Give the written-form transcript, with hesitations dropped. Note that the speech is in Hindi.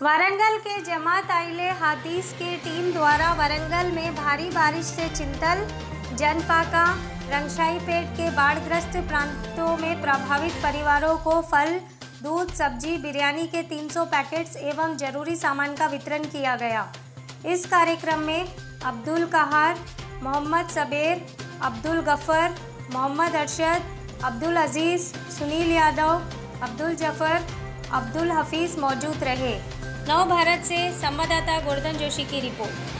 वारंगल के जमात आइले हादीस की टीम द्वारा वारंगल में भारी बारिश से चिंतल, जनपाका, रंगशाहीपेट के बाढ़ग्रस्त प्रांतों में प्रभावित परिवारों को फल, दूध, सब्जी, बिरयानी के 300 पैकेट्स एवं जरूरी सामान का वितरण किया गया। इस कार्यक्रम में अब्दुल कहार, मोहम्मद सबेर, अब्दुल गफर, मोहम्मद अरशद, अब्दुल अजीज़, सुनील यादव, अब्दुल जफर, अब्दुल हफीज़ मौजूद रहे। नव भारत से संवाददाता गोवर्धन जोशी की रिपोर्ट।